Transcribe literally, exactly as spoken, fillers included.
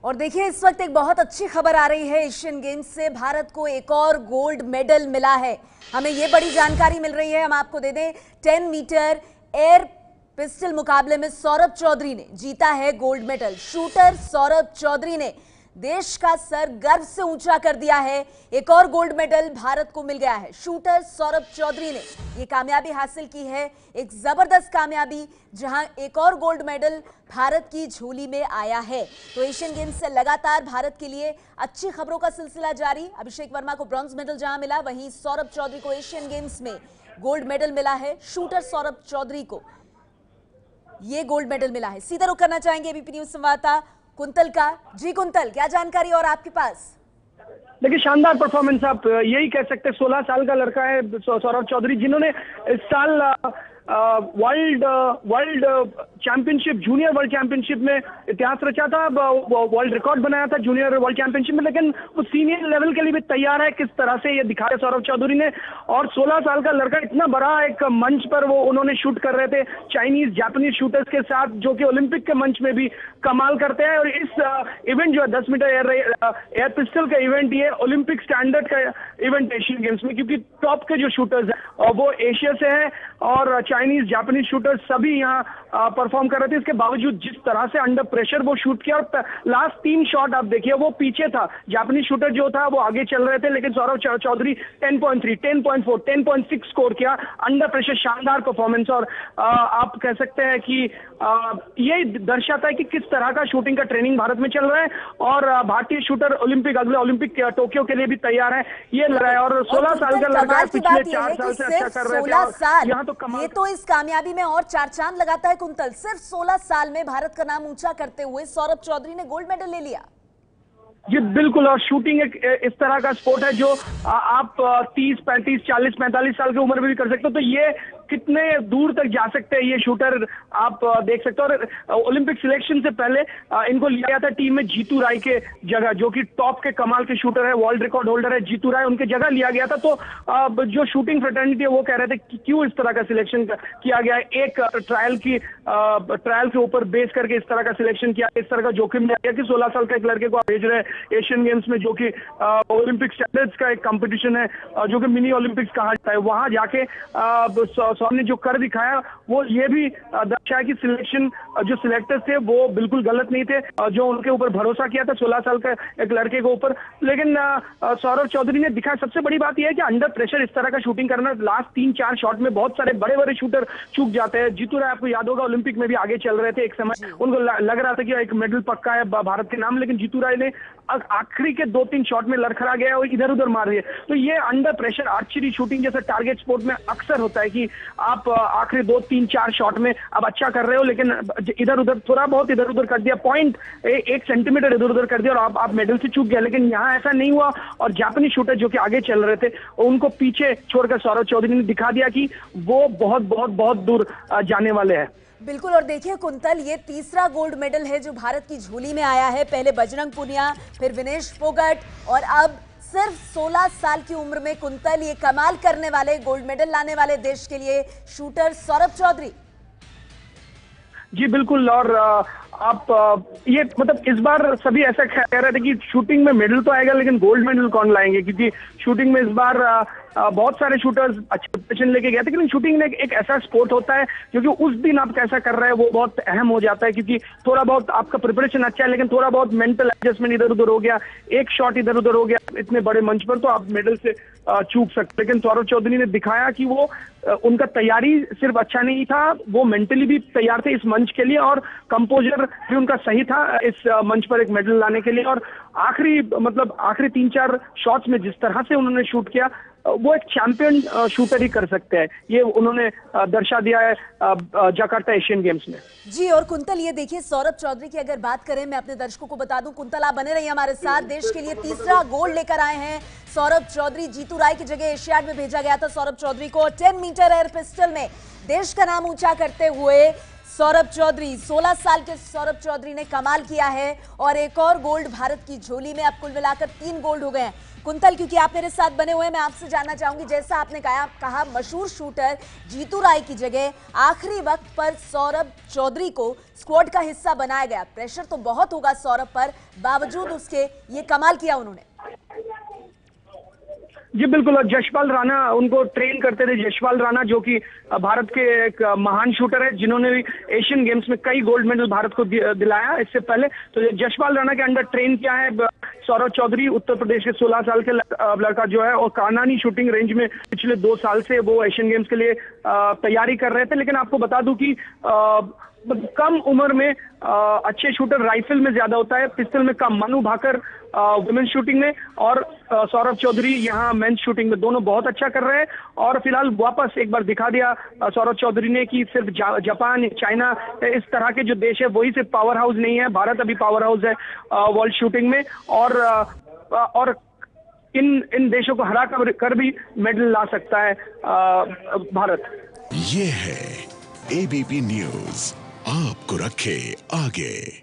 और देखिए इस वक्त एक बहुत अच्छी खबर आ रही है एशियन गेम्स से। भारत को एक और गोल्ड मेडल मिला है। हमें ये बड़ी जानकारी मिल रही है, हम आपको दे दें। टेन मीटर एयर पिस्टल मुकाबले में सौरभ चौधरी ने जीता है gold medal. Shooter Saurabh Chaudhary ने देश का सर गर्व से ऊंचा कर दिया है। एक और गोल्ड मेडल भारत को मिल गया है। शूटर सौरभ चौधरी ने ये कामयाबी हासिल की है, एक जबरदस्त कामयाबी, जहां एक और गोल्ड मेडल भारत की झोली में आया है। तो एशियन गेम्स से लगातार भारत के लिए अच्छी खबरों का सिलसिला जारी। अभिषेक वर्मा को ब्रॉन्ज मेडल जहां मिला, वहीं सौरभ चौधरी को एशियन गेम्स में गोल्ड मेडल मिला है। शूटर सौरभ चौधरी को ये गोल्ड मेडल मिला है। सीधा रुख करना चाहेंगे एबीपी न्यूज संवाददाता कुंतल का। जी कुंतल, क्या जानकारी और आपके पास? देखिए, शानदार परफॉर्मेंस, आप यही कह सकते हैं। सोलह साल का लड़का है सौरभ चौधरी, जिन्होंने इस साल world world championship, junior world championship में इतिहास रचा था, वर्ल्ड रिकॉर्ड बनाया था जूनियर वर्ल्ड चैंपियनशिप में, लेकिन वो सीनियर लेवल के लिए भी तैयार है। किस तरह से ये दिखाया सौरभ चौधरी ने। और सोलह साल का लड़का, इतना बड़ा एक मंच पर वो उन्होंने शूट कर रहे थे चाइनीज जापानीज शूटर्स के साथ, जो कि ओलंपिक के मंच में भी कमाल करते हैं। और इस इवेंट जो है दस मीटर एयर एयर पिस्टल का इवेंट, ये ओलंपिक स्टैंडर्ड का इवेंट एशियन गेम्स में, क्योंकि टॉप के जो शूटर्स हैं वो एशिया से हैं और चाइनीज जापानीज शूटर्स सभी यहाँ परफॉर्म कर रहे थे। इसके बावजूद जिस तरह से अंडर प्रेशर वो शूट किया, और लास्ट तीन शॉट आप देखिए, वो पीछे था, जापानीज शूटर जो था वो आगे चल रहे थे, लेकिन Saurabh Chaudhary ten point three, ten point four, ten point six score किया अंडर प्रेशर। शानदार परफॉर्मेंस। और आ, आप कह सकते हैं कि आ, ये दर्शाता है कि किस तरह का शूटिंग का ट्रेनिंग भारत में चल रहा है। और भारतीय शूटर ओलंपिक, अगले ओलंपिक टोक्यो के लिए भी तैयार है। ये लड़ रहा है। और सोलह साल का लड़का है, पिछले चार साल से अच्छा कर रहे थे। यहाँ तो कमाल, ये तो इस कामयाबी में और चार चांद लगाता है कुंतल। सिर्फ सोलह साल में भारत का नाम ऊंचा करते हुए सौरभ चौधरी ने गोल्ड मेडल ले लिया। जी बिल्कुल। और शूटिंग एक इस तरह का स्पोर्ट है जो आप तीस पैंतीस चालीस पैंतालीस साल की उम्र में भी कर सकते हो। तो ये कितने दूर तक जा सकते हैं ये शूटर, आप देख सकते हो। और ओलंपिक सिलेक्शन से पहले इनको लिया गया था टीम में जीतू राय के जगह, जो कि टॉप के कमाल के शूटर है, वर्ल्ड रिकॉर्ड होल्डर है जीतू राय, उनके जगह लिया गया था। तो जो शूटिंग फ्रेटर्निटी है वो कह रहे थे कि क्यों इस तरह का सिलेक्शन किया गया है। एक ट्रायल की ट्रायल के ऊपर बेस करके इस तरह का सिलेक्शन किया, इस तरह का जोखिम लिया गया कि सोलह साल का एक लड़के को आप भेज रहे हैं एशियन गेम्स में, जो कि ओलंपिक स्टैंडर्ड्स का एक कंपटीशन है, जो कि मिनी ओलंपिक्स कहा जाता है। वहां जाके सौरभ ने जो कर दिखाया वो ये भी दर्शाया कि सिलेक्शन जो सिलेक्टर्स थे वो बिल्कुल गलत नहीं थे, जो उनके ऊपर भरोसा किया था सोलह साल का एक लड़के के ऊपर। लेकिन सौरभ चौधरी ने दिखाया, सबसे बड़ी बात यह है कि अंडर प्रेशर इस तरह का शूटिंग करना, लास्ट तीन चार शॉट में बहुत सारे बड़े बड़े शूटर चूक जाते हैं। जीतू राय, आपको याद होगा, ओलंपिक में भी आगे चल रहे थे एक समय, उनको लग रहा था कि एक मेडल पक्का है भारत के नाम, लेकिन जीतू राय ने आखिरी के दो तीन शॉट में लड़खड़ा गया और इधर उधर मार दिए। तो ये अंडर प्रेशर आर्चरी शूटिंग जैसे टारगेट स्पोर्ट में अक्सर होता है कि आप आखिरी दो तीन चार शॉट में आप अच्छा कर रहे हो, लेकिन इधर उधर थोड़ा बहुत इधर उधर कर दिया, पॉइंट एक सेंटीमीटर इधर उधर कर दिया और आप, आप मेडल से चूक गया। लेकिन यहाँ ऐसा नहीं हुआ। और जापानी शूटर जो कि आगे चल रहे थे, उनको पीछे छोड़कर सौरभ चौधरी ने दिखा दिया कि वो बहुत बहुत बहुत दूर जाने वाले हैं। बिल्कुल। और देखिए कुंतल, ये तीसरा गोल्ड मेडल है जो भारत की झोली में आया है। पहले बजरंग पुनिया, फिर विनेश फोगट, और अब सिर्फ सोलह साल की उम्र में कुंतल, ये कमाल करने वाले, गोल्ड मेडल लाने वाले देश के लिए शूटर सौरभ चौधरी। जी बिल्कुल। और आप ये मतलब इस बार सभी ऐसा कह रहे थे कि शूटिंग में मेडल तो आएगा, लेकिन गोल्ड मेडल कौन लाएंगे, क्योंकि शूटिंग में इस बार बहुत सारे शूटर्स अच्छे प्रिपरेशन लेके गए थे। लेकिन शूटिंग में एक ऐसा स्पोर्ट होता है क्योंकि उस दिन आप कैसा कर रहे हैं वो बहुत अहम हो जाता है, क्योंकि थोड़ा बहुत आपका प्रिपरेशन अच्छा है, लेकिन थोड़ा बहुत मेंटल एडजस्टमेंट इधर उधर हो गया, एक शॉट इधर उधर हो गया इतने बड़े मंच पर, तो आप मेडल से चूक सकते। लेकिन सौरभ चौधरी ने दिखाया कि वो उनका तैयारी सिर्फ अच्छा नहीं था, वो मेंटली भी तैयार थे इस मंच के लिए, और कंपोजर भी उनका सही था इस मंच पर एक मेडल लाने के लिए। और आखिरी मतलब आखिरी तीन चार शॉट्स में जिस तरह से उन्होंने शूट किया, वो एक चैंपियन शूटर ही कर सकते हैं, ये उन्होंने दर्शा दिया है जकार्ता एशियन गेम्स में। जी। और कुंतल, ये देखिए सौरभ चौधरी की अगर बात करें, मैं अपने दर्शकों को बता दूं, कुंतल आप बने रहिए हमारे साथ। देश के लिए तीसरा गोल्ड लेकर आए हैं सौरभ चौधरी। जीतू राय की जगह एशियाड में भेजा गया था सौरभ चौधरी को। टेन मीटर एयर पिस्टल में देश का नाम ऊंचा करते हुए सौरभ चौधरी, सोलह साल के सौरभ चौधरी ने कमाल किया है और एक और गोल्ड भारत की झोली में। अब कुल मिलाकर तीन गोल्ड हो गए हैं। कुंतल, क्योंकि आप मेरे साथ बने हुए हैं, मैं आपसे जानना चाहूंगी, जैसा आपने कहा कहा मशहूर शूटर जीतू राय की जगह आखिरी वक्त पर सौरभ चौधरी को स्क्वाड का हिस्सा बनाया गया। प्रेशर तो बहुत होगा सौरभ पर, बावजूद उसके ये कमाल किया उन्होंने। जी बिल्कुल, और यशपाल राणा उनको ट्रेन करते थे। यशपाल राणा जो कि भारत के एक महान शूटर है, जिन्होंने भी एशियन गेम्स में कई गोल्ड मेडल भारत को दिलाया इससे पहले। तो यशपाल राणा के अंडर ट्रेन किया है सौरभ चौधरी। उत्तर प्रदेश के सोलह साल के लड़का जो है, और कानानी शूटिंग रेंज में पिछले दो साल से वो एशियन गेम्स के लिए तैयारी कर रहे थे। लेकिन आपको बता दूं कि कम उम्र में आ, अच्छे शूटर राइफल में ज्यादा होता है, पिस्टल में कम। मनु भाकर वुमेन शूटिंग में और सौरभ चौधरी यहाँ मेंस शूटिंग में, दोनों बहुत अच्छा कर रहे हैं। और फिलहाल वापस एक बार दिखा दिया सौरभ चौधरी ने कि सिर्फ जापान, चाइना, इस तरह के जो देश है वही सिर्फ पावर हाउस नहीं है, भारत अभी पावर हाउस है वर्ल्ड शूटिंग में। और और इन इन देशों को हरा कर, कर भी मेडल ला सकता है आ, भारत। ये है एबीपी न्यूज़, आपको रखे आगे।